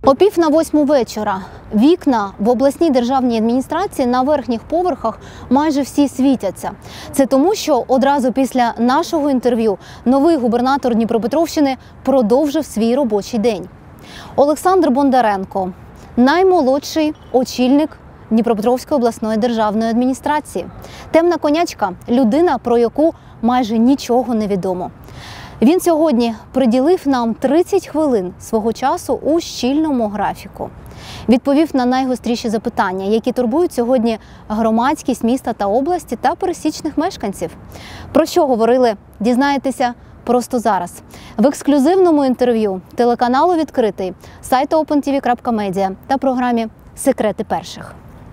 О 7:45 вечора. Вікна в обласній державній адміністрації на верхніх поверхах майже всі світяться. Це тому, що одразу після нашого інтерв'ю новий губернатор Дніпропетровщини продовжив свій робочий день. Олександр Бондаренко – наймолодший очільник Дніпропетровської обласної державної адміністрації. Темна конячка – людина, про яку майже нічого не відомо. Він сьогодні приділив нам 30 хвилин свого часу у щільному графіку. Відповів на найгостріші запитання, які турбують сьогодні громадськість міста та області та пересічних мешканців. Про що говорили, дізнаєтеся просто зараз. В ексклюзивному інтерв'ю телеканалу «Відкритий», сайту opentv.media та програмі «Секрети перших».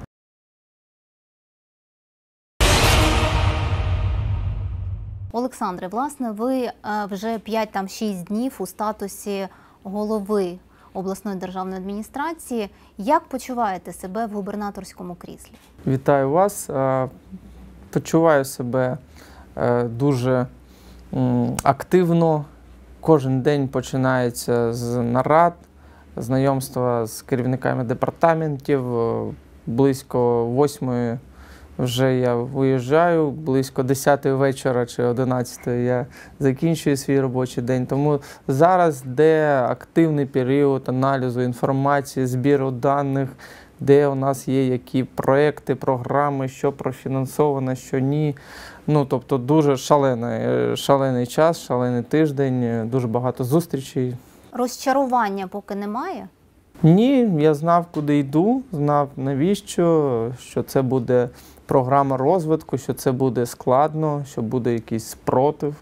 Олександре, власне, ви вже 5-6 днів у статусі голови обласної державної адміністрації. Як почуваєте себе в губернаторському кріслі? Вітаю вас. Почуваю себе дуже активно. Кожен день починається з нарад, знайомства з керівниками департаментів. Близько 8-ї вже я виїжджаю, близько 10-ї вечора чи 11-ї я закінчую свій робочий день. Тому зараз де активний період аналізу інформації, збіру даних, де у нас є які проекти, програми, що профінансовано, що ні. Тобто дуже шалений час, шалений тиждень, дуже багато зустрічей. Розчарування поки немає? Ні, я знав, куди йду, знав навіщо, що це буде програма розвитку, що це буде складно, що буде якийсь спротив.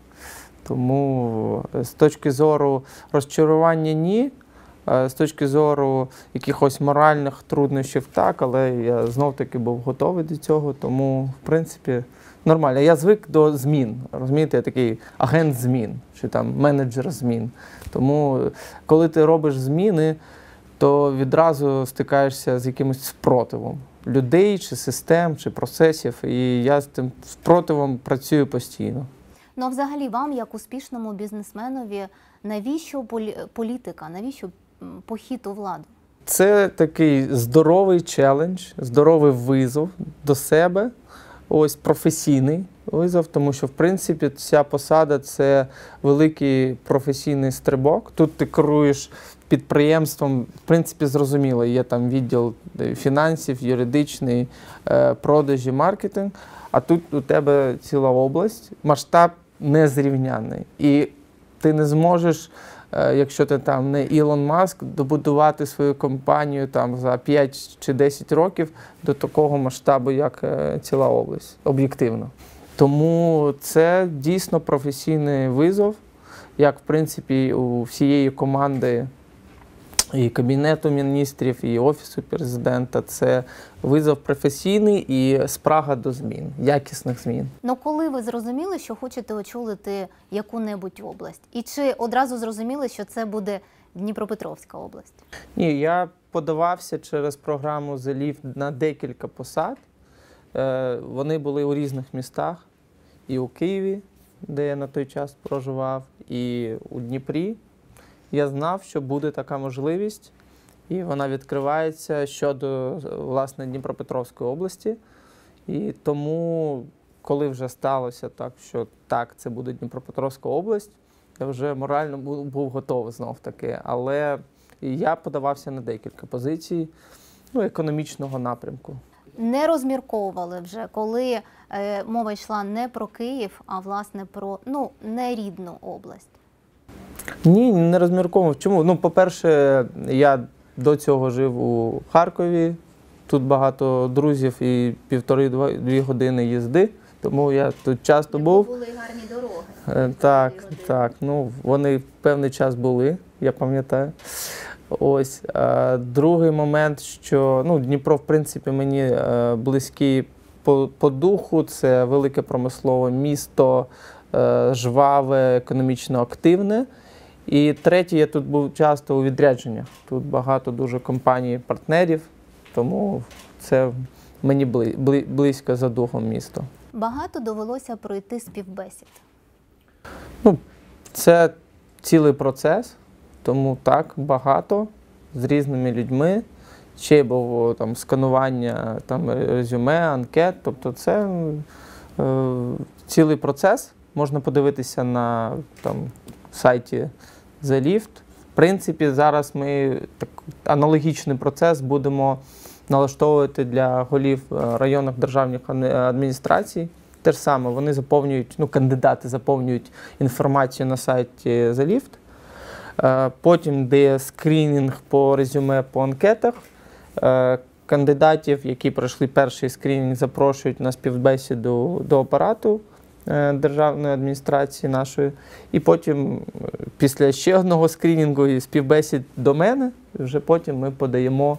Тому з точки зору розчарування – ні, з точки зору якихось моральних труднощів – так, але я знов-таки був готовий до цього, тому, в принципі, нормально. Я звик до змін, розумієте, я такий агент змін, чи там менеджер змін. Тому, коли ти робиш зміни, то відразу стикаєшся з якимось спротивом людей, чи систем, чи процесів, і я з тим спротивом працюю постійно. Ну, а взагалі вам, як успішному бізнесменові, навіщо політика, навіщо похід у владу? Це такий здоровий челендж, здоровий визов до себе, ось професійний визов, тому що, в принципі, ця посада – це великий професійний стрибок. Тут ти керуєш підприємством, в принципі, зрозуміло, є там відділ фінансів, юридичний, продажі, маркетинг, а тут у тебе ціла область, масштаб незрівнянний. І ти не зможеш, якщо ти там не Ілон Маск, добудувати свою компанію там за 5 чи 10 років до такого масштабу, як ціла область, об'єктивно. Тому це дійсно професійний визов, як, в принципі, у всієї команди і Кабінету міністрів, і Офісу президента. Це визов професійний і спрага до змін, якісних змін. Ну, коли ви зрозуміли, що хочете очолити яку-небудь область? І чи одразу зрозуміли, що це буде Дніпропетровська область? Ні, я подавався через програму «The Lift» на декілька посад. Вони були у різних містах. І у Києві, де я на той час проживав, і у Дніпрі. Я знав, що буде така можливість, і вона відкривається щодо, власне, Дніпропетровської області. І тому, коли вже сталося так, що так, це буде Дніпропетровська область, я вже морально був готовий знов-таки. Але я подавався на декілька позицій економічного напрямку. Не розмірковували вже, коли мова йшла не про Київ, а, власне, про, нерідну область? Ні, не розмірковував. Чому? По-перше, я до цього жив у Харкові, тут багато друзів і 1,5–2 години їзди, тому я тут часто був. Були гарні дороги. Так, вони в певний час були, я пам'ятаю. Ось. Другий момент, що Дніпро, в принципі, мені близький по духу, це велике промислове місто, жваве, економічно активне. І третє, я тут був часто у відрядженнях. Тут багато дуже компаній-партнерів, тому це мені близько за духом місто. Багато довелося пройти співбесід? Це цілий процес, тому так, багато. з різними людьми. Ще було там сканування резюме, анкет. Тобто це цілий процес. Можна подивитися на сайті The Lift. В принципі, зараз ми аналогічний процес будемо налаштовувати для голів районних державних адміністрацій. Те ж саме, вони заповнюють, кандидати заповнюють інформацію на сайті The Lift. Потім йде скринінг по резюме, по анкетах. Кандидатів, які пройшли перший скринінг, запрошують на співбесіду до апарату державної адміністрації нашої. І потім, після ще одного скринінгу і співбесід до мене, вже потім ми подаємо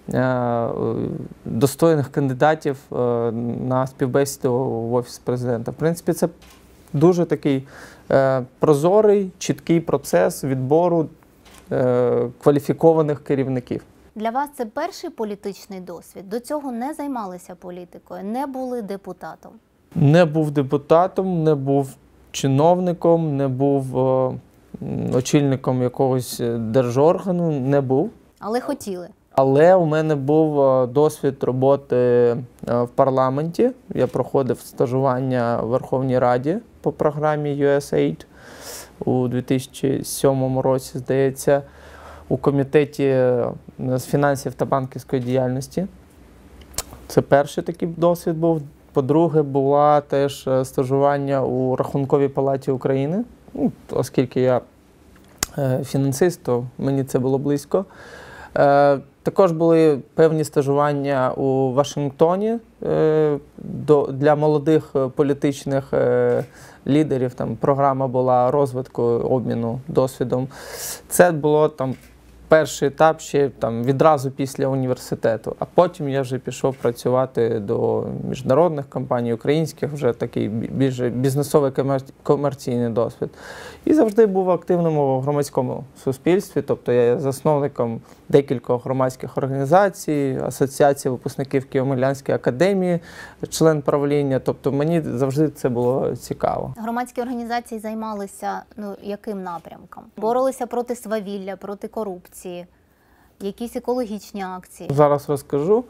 достойних кандидатів на співбесіду в Офіс Президента. В принципі, це дуже такий прозорий, чіткий процес відбору кваліфікованих керівників. Для вас це перший політичний досвід? До цього не займалися політикою, не були депутатом? Не був депутатом, не був чиновником, не був очільником якогось держоргану, не був. Але хотіли? Але у мене був досвід роботи в парламенті. Я проходив стажування в Верховній Раді по програмі USAID у 2007 році, здається, у комітеті з фінансів та банківської діяльності. Це перший такий досвід був. По-друге, була теж стажування у Рахунковій палаті України, оскільки я фінансист, то мені це було близько. Також були певні стажування у Вашингтоні для молодих політичних лідерів. Там програма була розвитку, обміну досвідом. Це було перший етап ще відразу після університету. А потім я вже пішов працювати до міжнародних компаній, українських, вже такий більш бізнесовий комерційний досвід. І завжди був активним у громадському суспільстві, тобто я є засновником декількох громадських організацій, Асоціації випускників Києво-Могилянської академії, член правління, тобто мені завжди це було цікаво. Громадські організації займалися яким напрямком? Боролися проти свавілля, проти корупції, якісь екологічні акції? Зараз розкажу.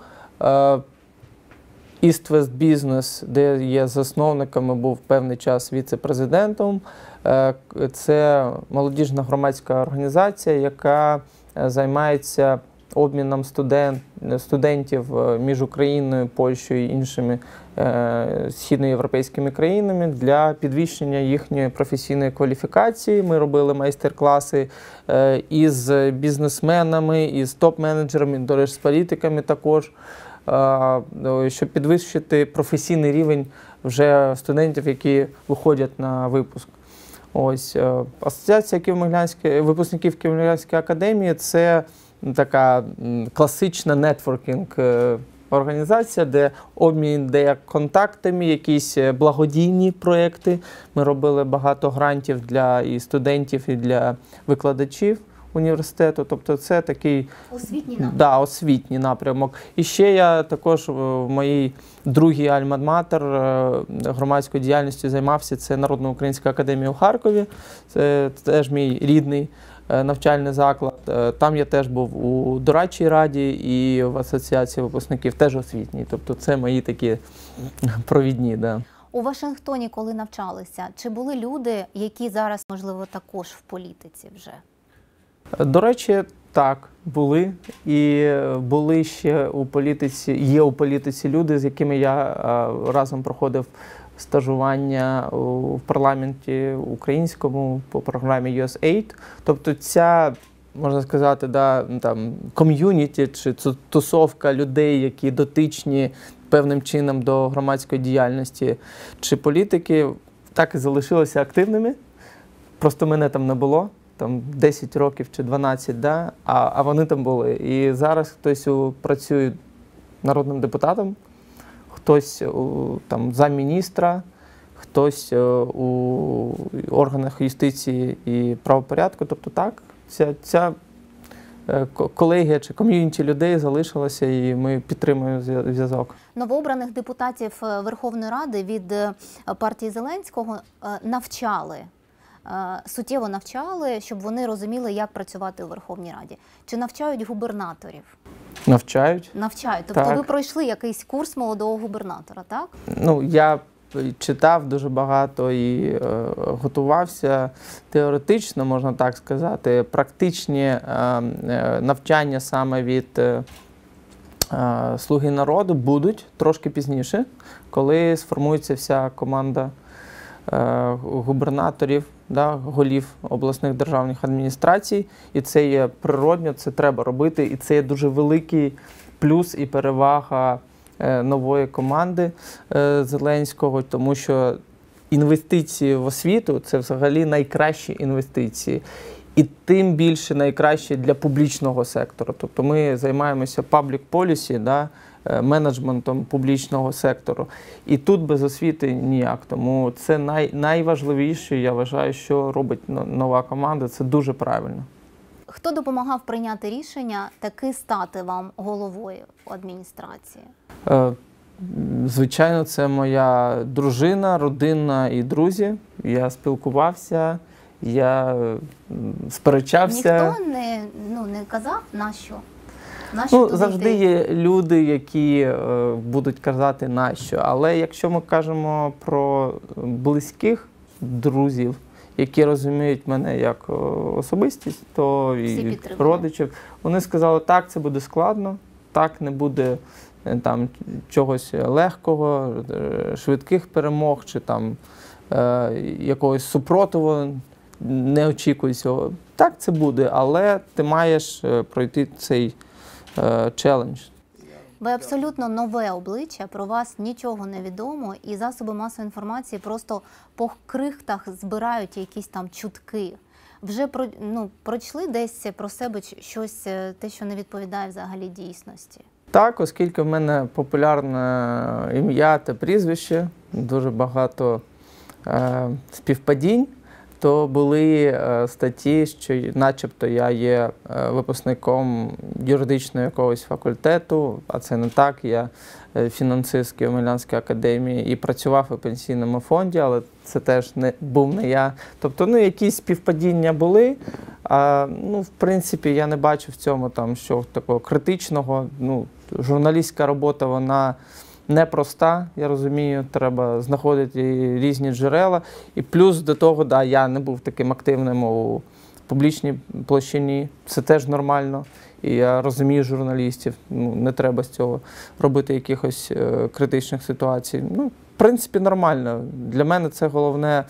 East West Business, де є засновниками, був певний час віце-президентом. Це молодіжна громадська організація, яка займається обміном студентів між Україною, Польщею і іншими східноєвропейськими країнами для підвищення їхньої професійної кваліфікації. Ми робили майстер-класи із бізнесменами, із топ-менеджерами, до речі, з політиками також, щоб підвищити професійний рівень вже студентів, які виходять на випуск. Ось, Асоціація випускників Києво-Могилянської академії – це така класична нетворкінг організація, де обмін як контактами, якісь благодійні проєкти. Ми робили багато грантів для і студентів, і для викладачів університету. Тобто це такий освітній напрямок. І ще я також в моїй другій альма-матер громадською діяльністю займався. Це Народна українська академія у Харкові. Це теж мій рідний навчальний заклад. Там я теж був у дорадчій раді і в Асоціації випускників, теж освітній. Тобто це мої такі провідні. Да. У Вашингтоні, коли навчалися, чи були люди, які зараз, можливо, також в політиці вже? До речі, так, були. І були ще у політиці люди, з якими я разом проходив стажування в парламенті українському по програмі USAID. Тобто ця, можна сказати, ком'юніті чи тусовка людей, які дотичні певним чином до громадської діяльності чи політики, так і залишилися активними. Просто мене там не було. 10 років чи 12, а вони там були. І зараз хтось працює народним депутатом, хтось замміністра, хтось у органах юстиції і правопорядку. Тобто так, ця колегія чи ком'юніті людей залишилася, і ми підтримуємо зв'язок. Новообраних депутатів Верховної Ради від партії Зеленського навчали суттєво навчали, щоб вони розуміли, як працювати у Верховній Раді? Чи навчають губернаторів? Навчають. Навчають. Тобто Так. ви пройшли якийсь курс молодого губернатора, так? Ну, я читав дуже багато і готувався теоретично, можна так сказати. Практичні навчання саме від «Слуги народу» будуть трошки пізніше, коли сформується вся команда губернаторів, да, голів обласних державних адміністрацій. І це є природньо, це треба робити. І це є дуже великий плюс і перевага нової команди Зеленського, тому що інвестиції в освіту – це взагалі найкращі інвестиції. І тим більше найкраще для публічного сектору. Тобто ми займаємося public policy, да, менеджментом публічного сектору. І тут без освіти ніяк. Тому це найважливіше, я вважаю, що робить нова команда. Це дуже правильно. Хто допомагав прийняти рішення таки стати вам головою адміністрації? Звичайно, це моя дружина, родина і друзі. Я спілкувався, я сперечався. Ніхто не казав, на що? Завжди є люди, які будуть казати на що. Але якщо ми кажемо про близьких друзів, які розуміють мене як особистість, то і родичів, вони сказали, так, це буде складно, так, не буде там чогось легкого, швидких перемог, чи там якогось супротиву, не очікуй цього. Так, це буде, але ти маєш пройти цей челендж. Ви абсолютно нове обличчя, про вас нічого не відомо, і засоби масової інформації просто по крихтах збирають якісь там чутки. Вже прочли десь про себе щось, те, що не відповідає взагалі дійсності? Так, оскільки в мене популярне ім'я та прізвище, дуже багато співпадінь, то були статті, що начебто я є випускником юридичного якогось факультету, а це не так. Я фінансист Києво-Могилянської академії і працював у пенсійному фонді, але це теж був не я. Тобто, якісь співпадіння були, в принципі, я не бачу в цьому там що такого критичного. Журналістська робота, вона непроста, я розумію, треба знаходити різні джерела. І плюс до того, я не був таким активним у публічній площині, це теж нормально. І я розумію журналістів, не треба з цього робити якихось критичних ситуацій. В принципі, нормально. Для мене це головне,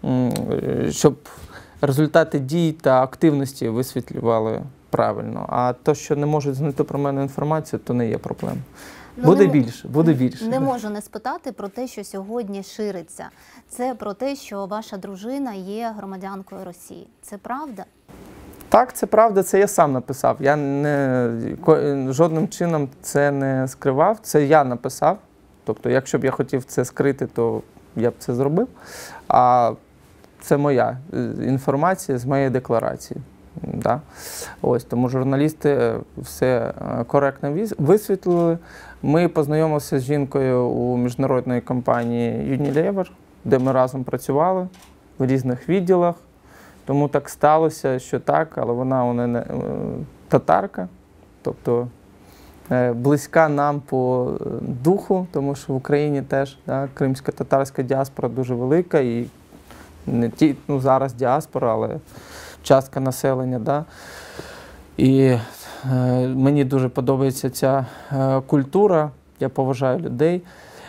щоб результати дій та активності висвітлювали правильно. А те, що не можуть знайти про мене інформацію, то не є проблема. Буде більше. Не можу не спитати про те, що сьогодні шириться. Це про те, що ваша дружина є громадянкою Росії. Це правда? Так, це правда, це я сам написав. Я жодним чином це не скривав, це я написав. Тобто, якщо б я хотів це скрити, то я б це зробив. А це моя інформація з моєї декларації. Да. Тому журналісти все коректно висвітлили. Ми познайомилися з жінкою у міжнародній компанії Unilever, де ми разом працювали в різних відділах. Тому так сталося, що так, але вона у мене татарка, тобто близька нам по духу, тому що в Україні теж кримсько-татарська діаспора дуже велика, і не зараз діаспора, але частка населення. Да? І мені дуже подобається ця культура, я поважаю людей.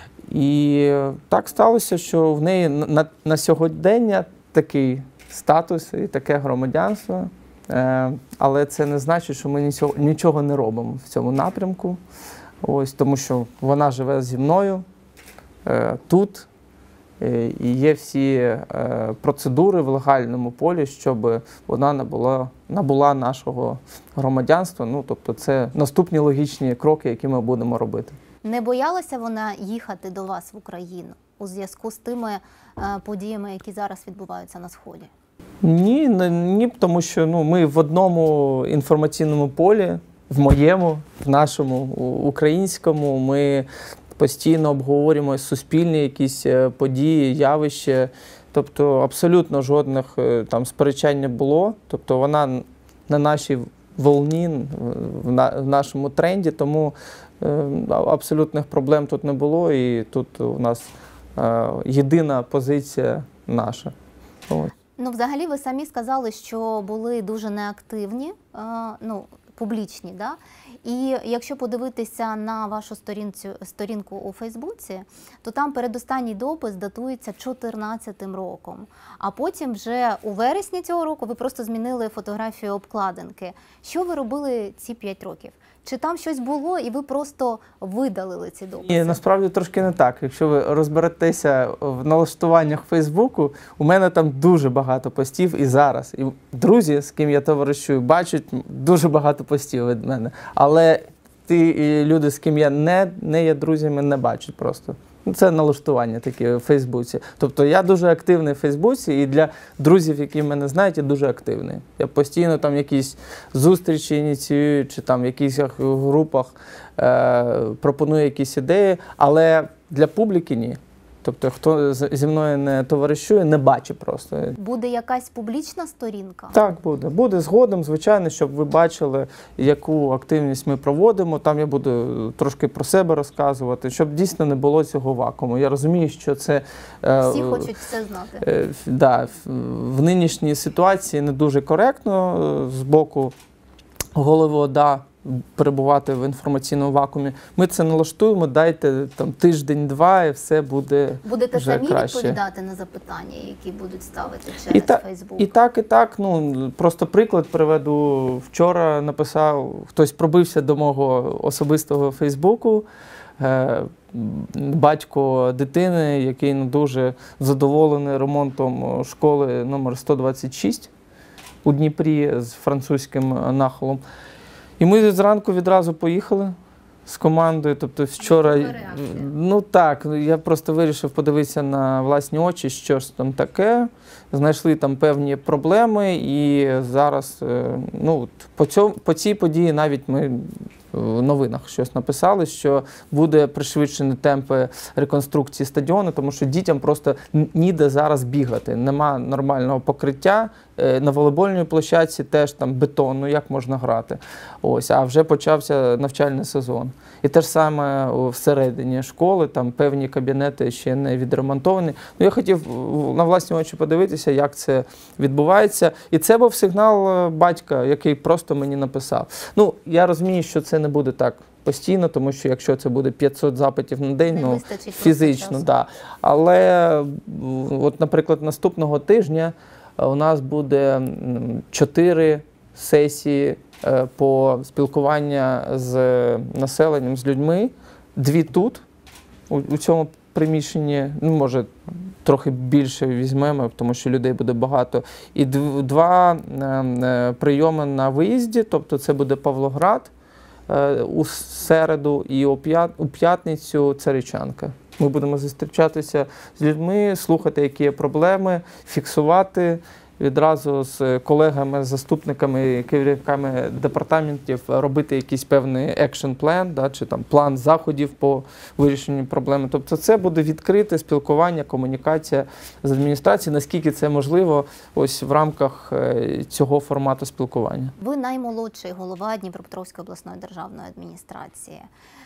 І так сталося, що в неї на сьогодення такий статус і таке громадянство, але це не значить, що ми нічого не робимо в цьому напрямку. Тому що вона живе зі мною тут, і є всі процедури в легальному полі, щоб вона набула нашого громадянства. Тобто це наступні логічні кроки, які ми будемо робити. Не боялася вона їхати до вас в Україну у зв'язку з тими подіями, які зараз відбуваються на Сході? Ні, тому що ми в одному інформаційному полі, в моєму, в нашому, українському, ми постійно обговорюємо суспільні якісь події, явища. тобто абсолютно жодних там сперечань не було. Тобто вона на нашій волні, в нашому тренді, тому абсолютних проблем тут не було, і тут у нас єдина позиція наша. Ось. Ну, взагалі, ви самі сказали, що були дуже неактивні, ну, публічні, да? І якщо подивитися на вашу сторінку у Фейсбуці, то там передостанній допис датується 2014 роком. А потім вже у вересні цього року ви просто змінили фотографію обкладинки. Що ви робили ці 5 років? Чи там щось було і ви просто видалили ці дописи? Ні, насправді трошки не так. Якщо ви розберетеся в налаштуваннях Фейсбуку, у мене там дуже багато постів і зараз. І друзі, з ким я товаришую, бачать дуже багато постів від мене. Але ті люди, з ким я не є друзями, не бачать просто. Це налаштування таке в Фейсбуці. Тобто я дуже активний в Фейсбуці, і для друзів, які мене знають, я дуже активний. Я постійно там якісь зустрічі ініціюю, чи там в якихось групах пропоную якісь ідеї, але для публіки ні. Тобто, хто зі мною не товаришує, не бачить просто. Буде якась публічна сторінка? Так, буде. Буде згодом, звичайно, щоб ви бачили, яку активність ми проводимо. Там я буду трошки про себе розказувати, щоб дійсно не було цього вакууму. Я розумію, що це... Всі хочуть все знати. Да, в нинішній ситуації не дуже коректно з боку голови ОДА перебувати в інформаційному вакуумі. Ми це налаштуємо, дайте там тиждень-два і все буде Будете вже самі краще. Відповідати на запитання, які будуть ставити через Фейсбук? І так. Ну, просто приклад приведу. Вчора написав, хтось пробився до мого особистого Фейсбуку, батько дитини, який не дуже задоволений ремонтом школи номер 126 у Дніпрі з французьким нахилом. І ми зранку відразу поїхали з командою, тобто вчора, ну так, я просто вирішив подивитися на власні очі, що ж там таке, знайшли там певні проблеми, і зараз, ну, по цій події навіть ми в новинах щось написали, що буде пришвидшені темпи реконструкції стадіону, тому що дітям просто ніде зараз бігати, нема нормального покриття, на волейбольній площадці теж там бетон, ну як можна грати. Ось, а вже почався навчальний сезон. І те ж саме всередині школи, там певні кабінети ще не відремонтовані. Ну, я хотів на власні очі подивитися, як це відбувається. І це був сигнал батька, який просто мені написав. Ну, я розумію, що це не буде так постійно, тому що якщо це буде 500 запитів на день, ну, фізично, да. Але, от, наприклад, наступного тижня у нас буде 4 сесії по спілкуванню з населенням, з людьми. 2 тут, у цьому приміщенні, ну, може, трохи більше візьмемо, тому що людей буде багато. І 2 прийоми на виїзді, тобто це буде Павлоград у середу і у п'ятницю Царичанка. Ми будемо зустрічатися з людьми, слухати, які є проблеми, фіксувати, відразу з колегами, заступниками, керівниками департаментів робити якийсь певний екшн план, да, чи там план заходів по вирішенню проблеми. Тобто це буде відкрите спілкування, комунікація з адміністрацією, наскільки це можливо ось в рамках цього формату спілкування. Ви наймолодший голова Дніпропетровської обласної державної адміністрації.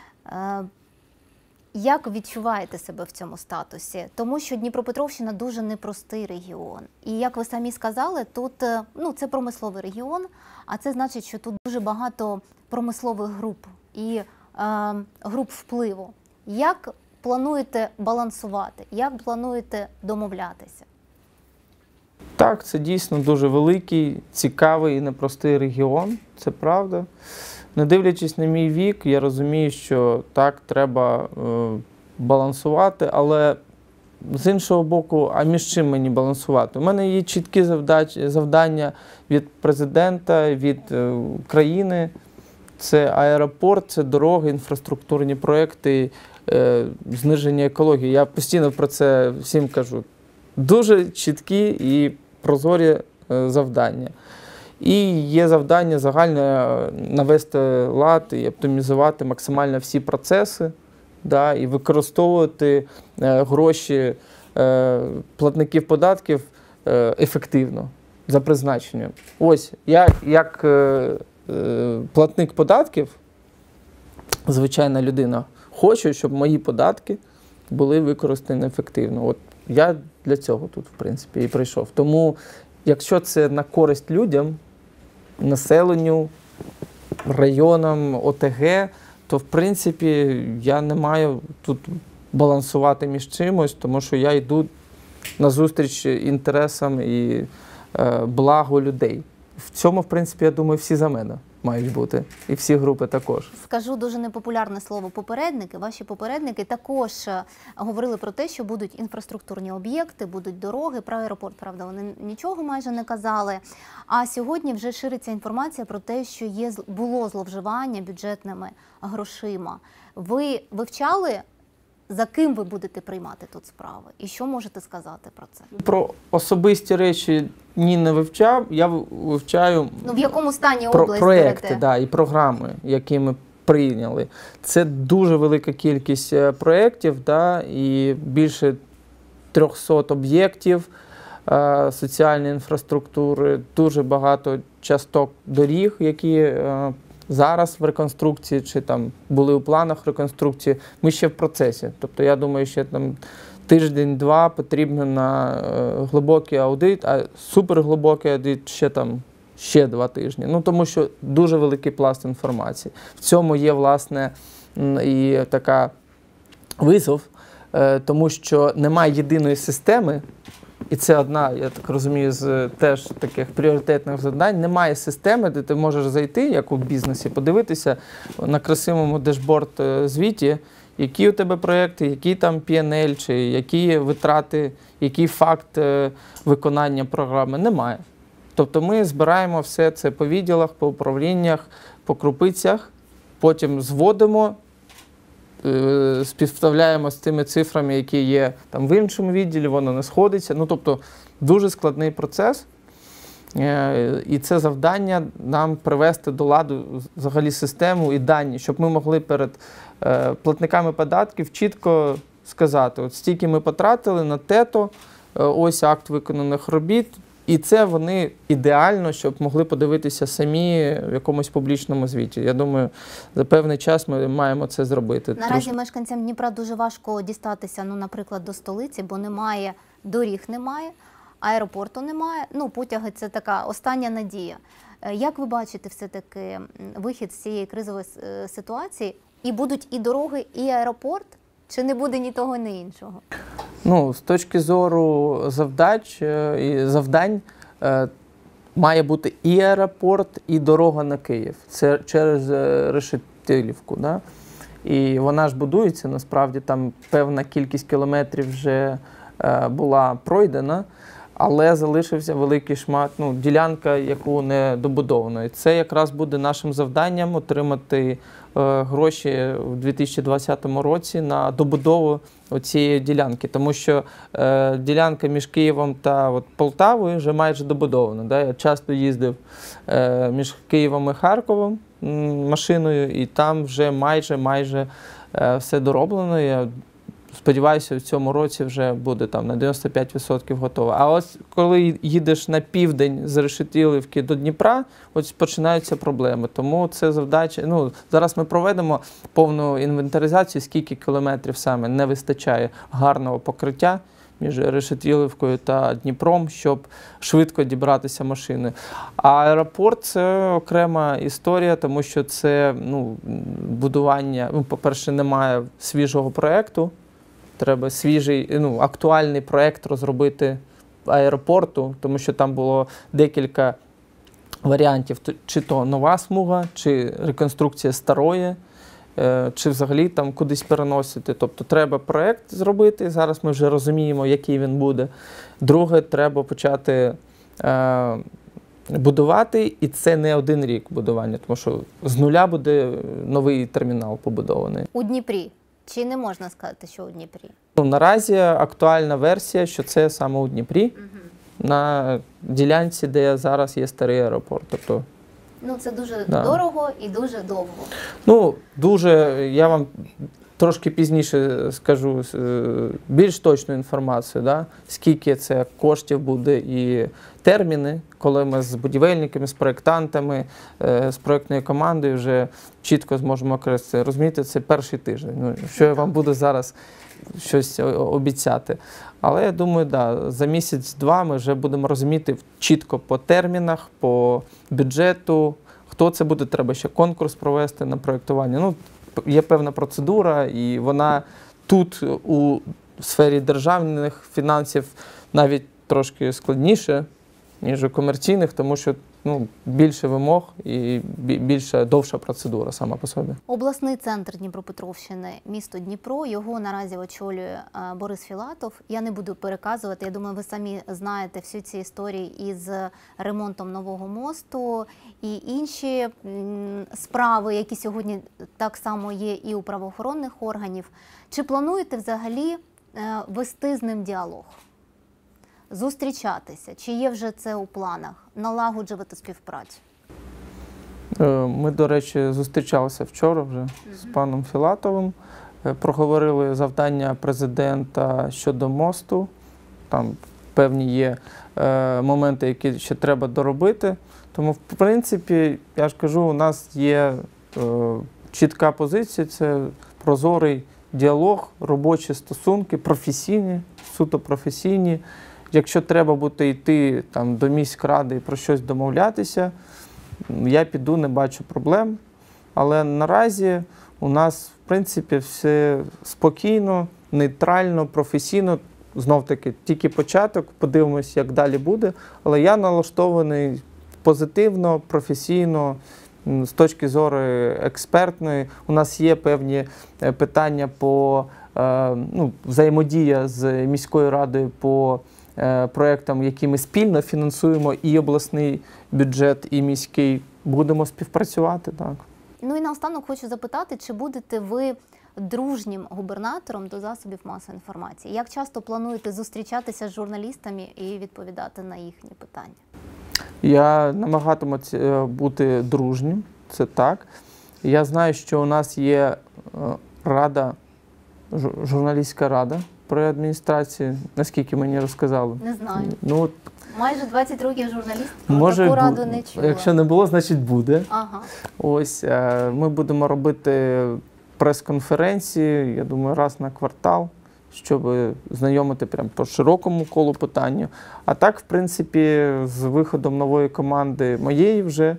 Як відчуваєте себе в цьому статусі? Тому що Дніпропетровщина дуже непростий регіон. І як ви самі сказали, тут, ну, це промисловий регіон, а це значить, що тут дуже багато промислових груп і груп впливу. Як плануєте балансувати? Як плануєте домовлятися? Так, це дійсно дуже великий, цікавий і непростий регіон, це правда. Не дивлячись на мій вік, я розумію, що так, треба балансувати, але з іншого боку, а між чим мені балансувати? У мене є чіткі завдання від президента, від країни. Це аеропорт, це дороги, інфраструктурні проекти, зниження екології. Я постійно про це всім кажу. Дуже чіткі і прозорі завдання. І є завдання загальне навести лад і оптимізувати максимально всі процеси, да, і використовувати гроші платників податків ефективно, за призначенням. Ось, я як платник податків, звичайна людина, хочу, щоб мої податки були використані ефективно. От я для цього тут, в принципі, і прийшов. Тому, якщо це на користь людям, населенню, районам, ОТГ, то, в принципі, я не маю тут балансувати між чимось, тому що я йду назустріч інтересам і благу людей. В цьому, в принципі, я думаю, всі за мене мають бути. І всі групи також. Скажу дуже непопулярне слово «попередники». Ваші попередники також говорили про те, що будуть інфраструктурні об'єкти, будуть дороги. Про аеропорт, правда, вони нічого майже не казали. А сьогодні вже шириться інформація про те, що було зловживання бюджетними грошима. Ви вивчали, за ким ви будете приймати тут справи? І що можете сказати про це? Про особисті речі не вивчав, я вивчаю в якому стані область проекти, і програми, які ми прийняли. Це дуже велика кількість проєктів, і більше 300 об'єктів соціальної інфраструктури, дуже багато часток доріг, які зараз в реконструкції, чи там були у планах реконструкції, ми ще в процесі. Тобто, я думаю, ще там тиждень-два потрібно на глибокий аудит, а суперглибокий аудит ще 2 тижні. Ну, тому що дуже великий пласт інформації. В цьому є, власне, і така визов, тому що немає єдиної системи, і це одна, я так розумію, з теж таких пріоритетних завдань. Немає системи, де ти можеш зайти, як у бізнесі, подивитися на красивому дешборд-звіті, які у тебе проєкти, які там P&L, чи які витрати, який факт виконання програми. Немає. Тобто ми збираємо все це по відділах, по управліннях, по крупицях, потім зводимо, співставляємо з тими цифрами, які є там в іншому відділі, воно не сходиться. Ну, тобто, дуже складний процес. І це завдання нам привести до ладу взагалі систему і дані, щоб ми могли перед платниками податків чітко сказати, от стільки ми потратили на те-то, ось акт виконаних робіт. І це вони ідеально, щоб могли подивитися самі в якомусь публічному звіті. Я думаю, за певний час ми маємо це зробити. Наразі мешканцям Дніпра дуже важко дістатися, наприклад, до столиці, бо немає доріг, немає, аеропорту немає. Потяги – це така остання надія. Як ви бачите все-таки вихід з цієї кризової ситуації? І будуть і дороги, і аеропорт? Чи не буде ні того, ні іншого? З точки зору завдань має бути і аеропорт, і дорога на Київ. Це через Решетилівку. Да? І вона ж будується, насправді там певна кількість кілометрів вже була пройдена, але залишився великий шмат, ділянка, яку не добудовано. І це якраз буде нашим завданням отримати гроші в 2020 році на добудову цієї ділянки. Тому що ділянка між Києвом та Полтавою вже майже добудована. Да? Я часто їздив між Києвом і Харковом машиною, і там вже майже все дороблено. Я сподіваюся, в цьому році вже буде на 95% готово. А ось коли їдеш на південь з Решетилівки до Дніпра, ось починаються проблеми. Тому це завдача. Зараз ми проведемо повну інвентаризацію, скільки кілометрів саме не вистачає гарного покриття між Решетилівкою та Дніпром, щоб швидко дібратися машиною. А аеропорт – це окрема історія, тому що це будування, по-перше, немає свіжого проєкту. Треба свіжий, актуальний проєкт розробити аеропорту, тому що там було декілька варіантів. Чи то нова смуга, чи реконструкція старої, чи взагалі там кудись переносити. Тобто треба проєкт зробити, зараз ми вже розуміємо, який він буде. Друге, треба почати будувати, і це не 1 рік будування, тому що з нуля буде новий термінал побудований. У Дніпрі? Чи не можна сказати, що у Дніпрі? Наразі актуальна версія, що це саме у Дніпрі, на ділянці, де зараз є старий аеропорт. Тобто, це дуже дорого і дуже довго. Дуже, я вам трошки пізніше скажу більш точну інформацію, да? Скільки це коштів буде і терміни, коли ми з будівельниками, з проєктантами, з проєктною командою вже чітко зможемо окреслити. Розумієте, це перший тиждень. Ну, що я вам буду зараз щось обіцяти. Але я думаю, да, за місяць-два ми вже будемо розуміти чітко по термінах, по бюджету, хто це буде, треба ще конкурс провести на проєктування. Ну, є певна процедура, і вона тут у сфері державних фінансів навіть трошки складніше, ніж у комерційних, тому що більше вимог і більша, довша процедура сама по собі. Обласний центр Дніпропетровщини, місто Дніпро, його наразі очолює Борис Філатов. Я не буду переказувати, я думаю, ви самі знаєте всі ці історії із ремонтом нового мосту і інші справи, які сьогодні так само є і у правоохоронних органів. Чи плануєте взагалі вести з ним діалог? Зустрічатися? Чи є вже це у планах? Налагоджувати співпрацю? Ми, до речі, зустрічалися вчора вже з паном Філатовим. Проговорили завдання президента щодо мосту. Там певні є моменти, які ще треба доробити. Тому, в принципі, я ж кажу, у нас є чітка позиція, це прозорий діалог, робочі стосунки, професійні, суто професійні. Якщо треба буде йти там, до міськради і про щось домовлятися, я піду, не бачу проблем. Але наразі у нас, в принципі, все спокійно, нейтрально, професійно. Знов-таки, тільки початок, подивимось, як далі буде. Але я налаштований позитивно, професійно, з точки зору експертної. У нас є певні питання по взаємодія з міською радою по проєктам, які ми спільно фінансуємо, і обласний бюджет, і міський. Будемо співпрацювати, так. Ну і наостанок хочу запитати, чи будете ви дружнім губернатором до засобів масової інформації? Як часто плануєте зустрічатися з журналістами і відповідати на їхні питання? Я намагатимуся бути дружнім, це так. Я знаю, що у нас є рада, журналістська рада при адміністрації, наскільки мені розказали. Не знаю. Ну, майже 20 років журналіст, може, таку раду не чула. Якщо не було, значить буде. Ага. Ось, ми будемо робити прес-конференції, я думаю, раз на квартал, щоб знайомити прямо по широкому колу питання. А так, в принципі, з виходом нової команди моєї вже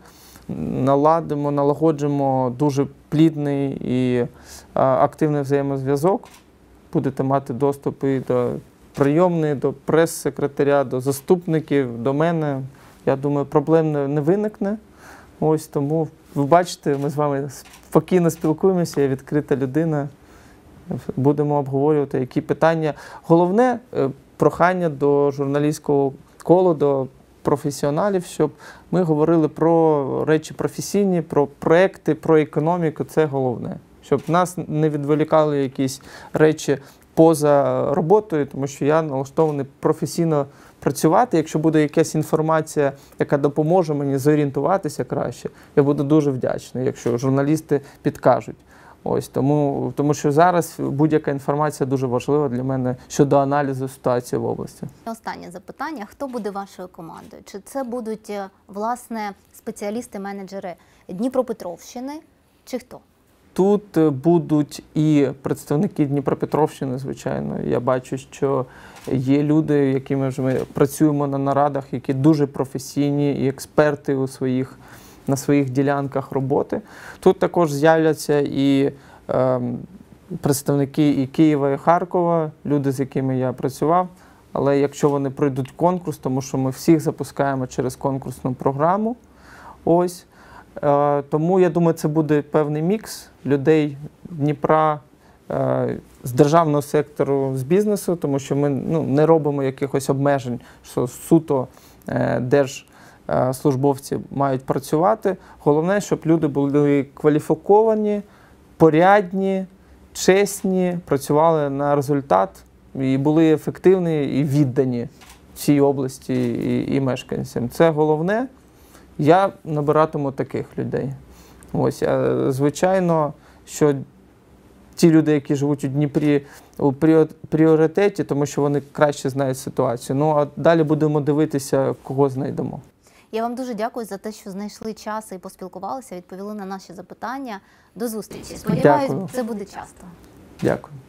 налагоджимо дуже плідний і активний взаємозв'язок. Будете мати доступ і до прийомної, до прес-секретаря, до заступників, до мене. Я думаю, проблем не виникне. Ось тому, ви бачите, ми з вами спокійно спілкуємося, я відкрита людина. Будемо обговорювати, які питання. Головне прохання до журналістського колу, до професіоналів, щоб ми говорили про речі професійні, про проекти, про економіку. Це головне. Щоб нас не відволікали якісь речі поза роботою, тому що я налаштований професійно працювати. Якщо буде якась інформація, яка допоможе мені зорієнтуватися краще, я буду дуже вдячний, якщо журналісти підкажуть. Ось, тому що зараз будь-яка інформація дуже важлива для мене щодо аналізу ситуації в області. Останнє запитання. Хто буде вашою командою? Чи це будуть, власне, спеціалісти-менеджери Дніпропетровщини, чи хто? Тут будуть і представники Дніпропетровщини, звичайно. Я бачу, що є люди, якими ми працюємо на нарадах, які дуже професійні і експерти на своїх ділянках роботи. Тут також з'являться і представники і Києва, і Харкова, люди, з якими я працював. Але якщо вони пройдуть конкурс, тому що ми всіх запускаємо через конкурсну програму, ось. Тому, я думаю, це буде певний мікс людей Дніпра, з державного сектору, з бізнесу, тому що ми не робимо якихось обмежень, що суто держслужбовці мають працювати. Головне, щоб люди були кваліфіковані, порядні, чесні, працювали на результат і були ефективні і віддані цій області і мешканцям. Це головне. Я набиратиму таких людей. Ось, звичайно, що ті люди, які живуть у Дніпрі, у пріоритеті, тому що вони краще знають ситуацію. Ну, а далі будемо дивитися, кого знайдемо. Я вам дуже дякую за те, що знайшли час і поспілкувалися, відповіли на наші запитання. До зустрічі. Сподіваюсь, це буде часто. Дякую.